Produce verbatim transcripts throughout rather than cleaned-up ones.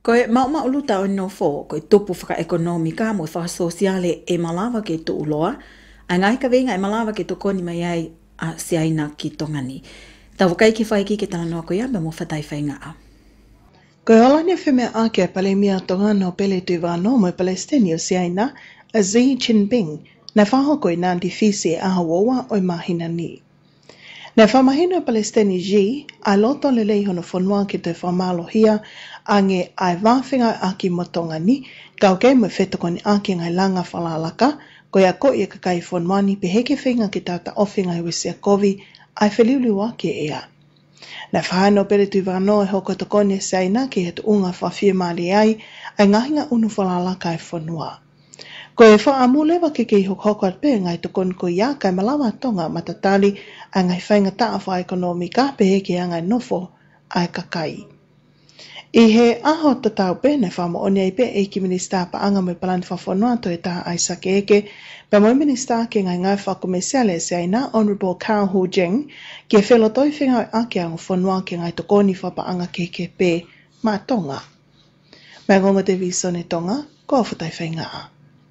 Koe mau mau luta o no fo, koe tupu whaka ekonomika mo whaka sosiale e malawa ke tu uloa, a ngai ka venga e malawa ke tu koni mai ai a siaina ki tongani. Tau kai ki whai ki ke tala noa koe amba mo whatai whainga a. Koe ola ne wheme ake pale mia tongana o pele tu wano mo Palestini o siaina a Xi Jinping na whaho koe nā difisi e aha woa o mahina ni. Na whamahina o Palestini Xi, a loto le lei hono whanua ki te whamalohia ange ai wāwhinga aki mo tongani, kau kei mo whetokoni aki ngai langa whalalaka, koe a koe e kakai whanuani pe heke whinga ki tata ofinga i wisia kovi, ai wheliulu ake ea. Na whahano pere tu wano e hoko tokone saina ki he tu unga whawhia maali ai, ai ngahinga unu whalalaka e whanua. Ko e wha amulewa ke kei hoko at pe ngai tokon ko ia kai malawa tonga matatali a ngai whainga taa wha ekonomika pe heke a ngai nofo ai kakai. I he aho tatau pe ne wha mo oni ai pe e ki minista pa anga me palani whawhanua to e taha ai sake eke, pe mo minista ke ngai ngai whakomesiale se aina Honourable Cao Hu Jing ke whelo toi whinga ake ang whanua ke ngai tokoni whapa anga ke ke pe ma tonga. Mai ngonga te visone tonga, ko awhatai whainga a.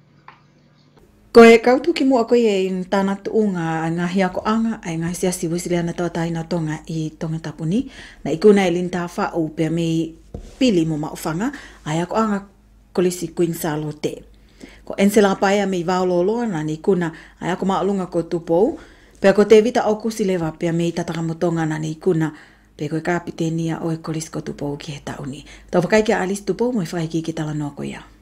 Koe kautu ki mua koe e in tāna tuunga a ngā hia ko anga ai ngā siasi wisile ana tau taina tonga i tonga tapuni. Na ikuna e linta whau pia mei pili mo maufanga ai ako anga kolisi kuinsalo te. Ko ensela paia mei vaololoa na ni ikuna ai ako maalunga ko tupou. Pia ko te vita au kusilewa pia mei tatakamotonga na ni ikuna pia koe kapitenia o e kolisi ko tupou ki he tauni. Tau whakaikia alis tupou mo e whaiki ki tala noa koe ia.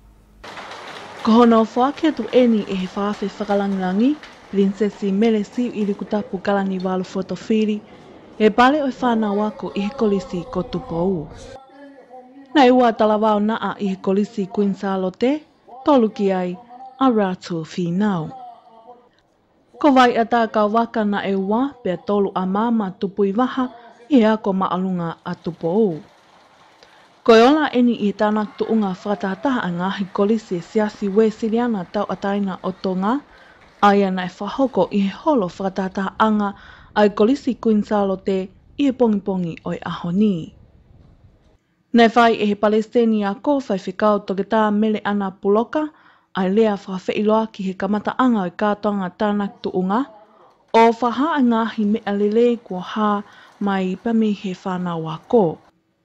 Ko hono whaake tu eni e he whaafe whakalangangi, Princesi Melesi i liku tapu kalani walu fotofiri, e pale o whāna wako i he kolisi ko tupou. Nei ua talawao naa i he kolisi Kuinsalo te, tolu ki ai a rātua whinau. Ko vai a tā kau waka na e ua pia tolu a mama tupui waha i he ako maalunga a tupou. Koe ola eni i tānak tuunga whakatataha a ngāhi kolisi e siasi we siriana tau ataina o tonga, aia na e whahoko i he holo whakatataha anga ai kolisi Kuinsalo te i he pongi pongi o i aho ni. Nei whai e he Palestini a ko whai whikau toke tā mele ana puloka, ai lea whawheiloa ki he kamata anga o i kātonga tānak tuunga, o whaha a ngāhi mea lele kua hā mai pami he whanau a ko.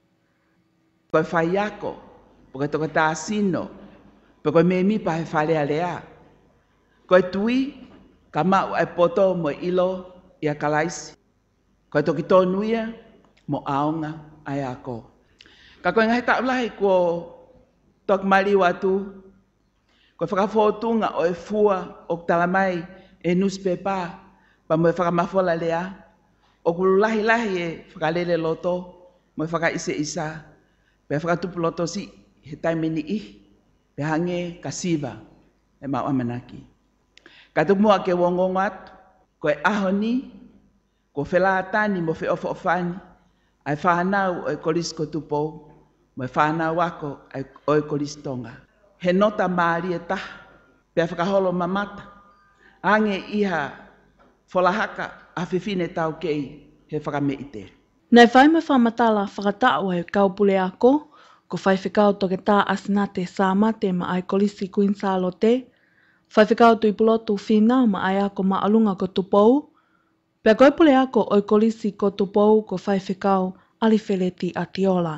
Koe whai ako, po koe toka tā sino, po koe me mi pa he whalea lea. Koe tui, ka mau ai poto mo ilo i a kalaisi. Koe toki tōnuia, mo aonga ai ako. Ka koe ngahi taulahi ko tok mali watu, koe whakawhotunga o e fua o talamai e newspaper, pa mo e whakamafola lea, o kulu lahi lahi e whakalele loto, mo e whakaise isa, pe whakatupu loto si he taimini i, pe hange kasiva e mau amanaki. Ka tupumua ke wongongo atu, koe aho ni, ko whelaatani mo whi ofo ofani, ai whanau o e kolisi ko tupou, mo e whanau ako o e kolisi tonga. He nota maari e taha, pe whakaholo mamata, ange iha wholahaka a whiwhine tau kei he whakameite. Nei whai me whamatala whakatau e kaupule ako, ko whai whikau toke tā asinate sā mate ma ai kolisi Kuinsalo te, whai whikau tui pulotu whinau ma ai ako maalunga ko tupou, pia koe pule ako o kolisi ko tupou ko whai whikau alifeleti a tiola.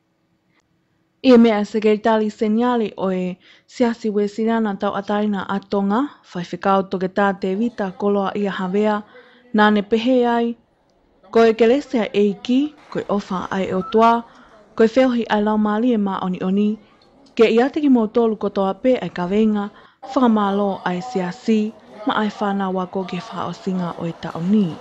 I mea sekretari senyali o e siasi we sirana tau ataina a tonga, whai whikau toke tā te vita koloa ia hawea, nāne pehe ai, koe kelesia eiki, koe ofa ai o toa, koe whewhi ai lau maali e maa oni oni, ke i atiki mō tolu kotoa pe ai kawenga, whakamalo ai siasi, ma ai whana wako ke whaosinga o e taoni.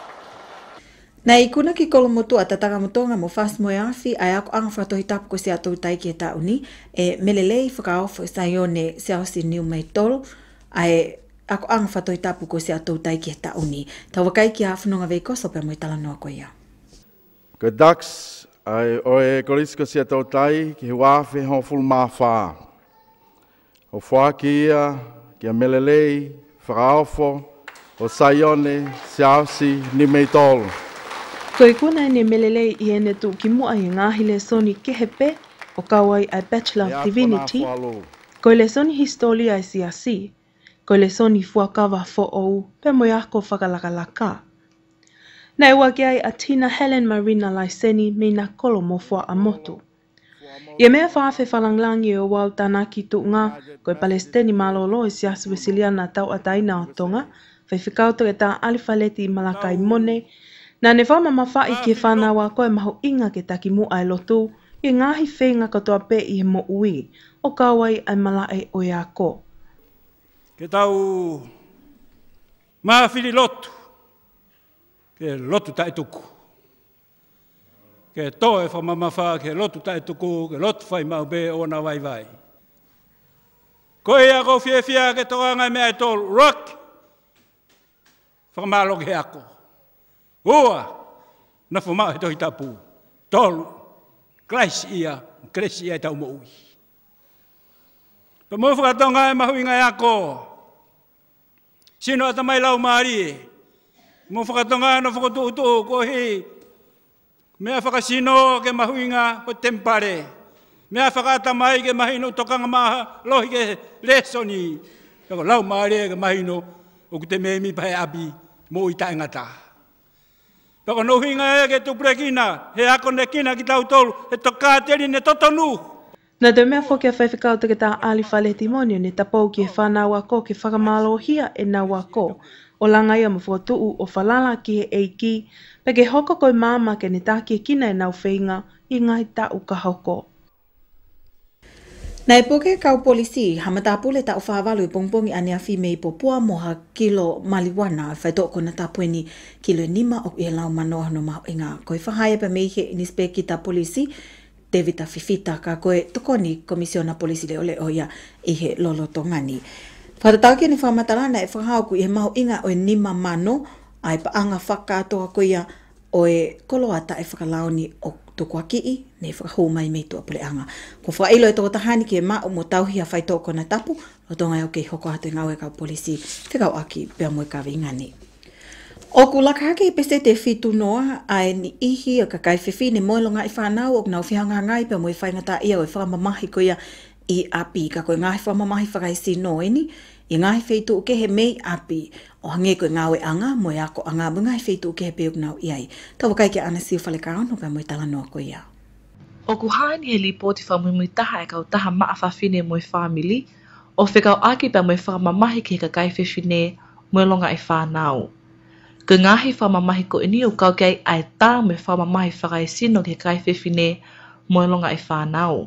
Nei kuna ki kolomotu a tatakamotonga mo fast mo afi ai ako anga whatohi tapu ko se atou tai ki e tauni, e melelei whakaofo sa ione se ausi niu mai tolu, ai ako anga whatoi tapu ko se atou tai ki e tauni. Tau wakai ki a whanonga vei koso pe mo i tala noa ko ia. Ko Dax, ai o e kolisi ko se atou tai ki he wafe hon fulu maa whaa. O whaa ki ia, ki a melelei, whakaofo, o sa ione se ausi niu mai tolu. Koe kuna ne melelei i ene tu ki mua i ngāhile soni kehepe, o kawai ai Bachelor of Divinity, ko le soni historia e siasi, ko le soni fuakawa fo ou pe mo yako whakalakalaka. Nei waki ai a Tina Helen Marina Laiseni me na kolo mo fua a motu. Ia mea whaafe whalanglangi o wau tanaki tu ngā koe Palestini malolo e siasu Wesiliana tau ataina o tonga, whai whikauta e tā alifaleti i Malakai Mone, na ne whama mawhai ke whanawa koe mahu inga ke taki mua e lotu, i ngāhi whenga katoa pe i he mo ui, o kawai ai malai o iako. Ke tau maawhiri lotu, ke lotu tai tuku. Ke toe whamamawha, ke lotu tai tuku, ke lotu whai mau be o na vai vai. Ko ea ko fia fia ke toa ngai mea e tolu, rock, whakamalo ke ako. Ua, na whamau he tohi tapu, tolu, kreis ia, kreis ia e tau mo ui. Pa mo whakatonga e mahu inga e ako, sino ata mai lau maari e, mo whakatonga e no whakatuutu ko hei, mea whakasino ke mahuinga o tempare. Mea whakata mai ke mahino tokanga maha lohi ke lesoni. Kako lau maare ke mahino o kute meemi pahe abi mo i tae ngata. Kako nohinga e ke tuprekina, he ako ne kina ki tau tolu, he toka teri ne totonu. Na te mea whoke a whaiwhikauta ke tā alifale timonio ne tapau ki he whanau ako ke whakamalo hia e nau ako. O langa ia mawhuatuu o whalala ki he eiki, pe ke hoko koe māma ke ne tāki e kina e nau whainga i ngai tau ka hoko. Nei poke kau polisi, hamatapule tau whaawalu i pongpongi ane a whimei popua moha kilo maliwana, whaitoko na tapueni kilo nima o i lau manoa no maho inga. Koe whahaia pa meihe inispeki ta polisi, David Fifita ka koe tokoni komisiona polisi leo leo ia i he lolo tongani. Whatatauki ni whamatarana e whahauku i he maho inga o e nima mano, ai pa anga whakatoa ko ia o e koloata e whakalaoni o tukua kii, ne whakahumai mei tua pule anga. Ko whailo e toko tahani ki e maa o mo tauhi a whaitoko na tapu, o tonga e o kei hoko hatu ngau e kau polisi, whikau aki pia moe ka vingani. O ku lakahake i pese te whitu noa, ai ni ihi o kakai whiwhi ne moelonga i whanau o nau whihanga ngai pia moe whaingata ia o e whamamahi ko ia i api, ka koe ngahi whamamahi whakaisi noeni, i ngahi wheitu uke he mei api, o hange koe ngawe anga, moe ako anga, mo ngahi wheitu uke he peuk nau iai. Tawa kai ke ana siu whale kaano, pia moe tala noa ko ia. O ku haani he li poti whamui taha e kau taha maa whawhine moe whamili, o whikau aki pia moe whamamahi ki he kakai whiwhine moe longa i whanau. Ko ngahi whamamahi ko ini o kau kei ai tā moe whamamahi whakaisino ki he kakai whiwhine moe longa i whanau.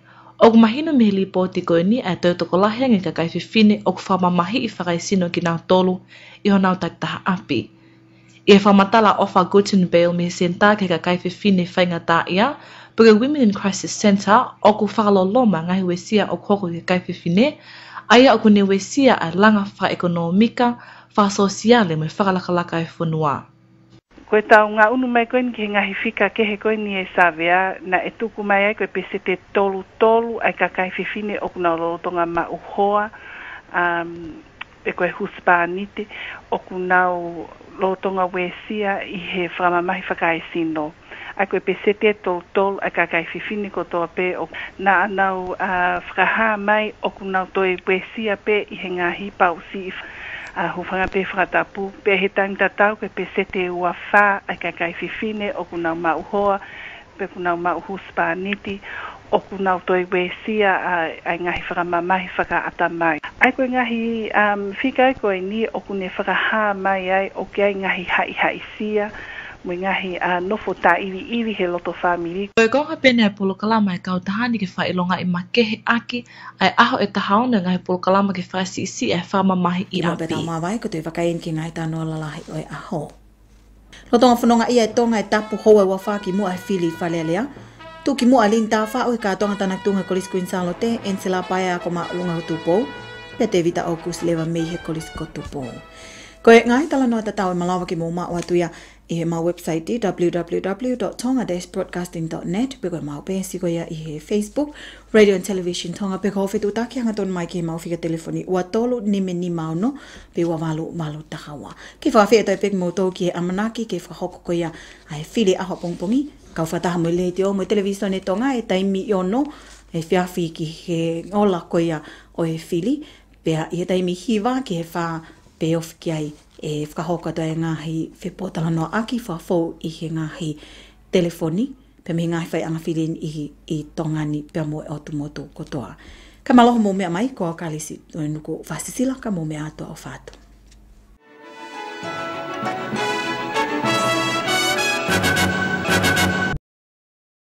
O ku mahino me li poti ko ni ai tau toko lahi ngi ka kai whiwhine o ku whamamahi i whakaisino ki nau tolu i ho nau taktaha api. I e whamatala ofa Guten Bale me senta ki ka kai whiwhine whainga tā ia, puke Women in Crisis Centre o ku whakaloloma ngahi wesia o koko ki kai whiwhine, aia o ku ne wesia ai langa wha-ekonomika, wha-sosiale me whakalakalaka e whanua. Koe tau ngā unu mai koe ni ke ngahi whika ke he koe ni e sawea, na e tuku mai ai koe pese te tolu tolu ai ka kai whiwhine o kuna rotonga ma uhoa, um, e koe huspanite, o kuna rotonga wesia i he whamamahi whakai sino. Ai koe pese te tolu tolu ai ka kai whiwhine ko toa pe o na anau uh, whakaha mai o kuna toi wesia pe i he ngahi pausi i a uh, hufanga pe whakatapu, pe he tangta tau ke pe sete ua wha ai ka kai whiwhine o kunau mauhoa, pe kunau mauhu spaniti, o kunau toi wesia ai ngahi whakamamahi whaka atamai. Ai koe ngahi um, whikai koe ni o kune whakaha mai ai o kia ngahi hai hai sia, mo ngahi uh, nofo ta iwi iwi he loto whamiri. Koe konga pene ai polo kalama e kau tahani ke whailonga i makehe aki, ai aho e tahaona ngahi polo kalama ke whaisi isi e whamamahi i api. Ino beta mawai ko tui whakain ki ngai tānoa lalahi o e aho. Lotonga whanonga ia e tonga e tapu hoa ua whaki mua e whili whalelea. Tu ki mua lin tā wha o e kātonga tanak tunga kolis kuinsalo te, ensela paia ako maa lunga hutupou, pe te vita o kus lewa mei he kolis kotupou. Ko e ngai tala noa tatau e malawa ki mō maa watuia I he mau website i w w w dot tonga dash broadcasting dot net pe koe mau pensi ko ia i he Facebook Radio and Television Tonga pe ko fetu taki anga ton mai ke mau fika telefoni ua tolu ni me ni mau no pe ua malu malu takawa ki fa fe tai pe mo to ki amanaki ke fa hoko ko ia ai fili a hopongpongi ka fa ta mo le te o mo television e Tonga e tai mi ono e fia fi ki he ola ko ia o e fili pe i tai mi hiva ki he fa pe of ki ai e whakahoka toi ngahi whepotala no aki whafou i he ngahi telefoni pe me ngahi whai anga whirin i, i tongani pe mo e otu motu kotoa. Ka maloho mo mea mai ko kalisi nuku whasisila ka mo mea atua o whātu.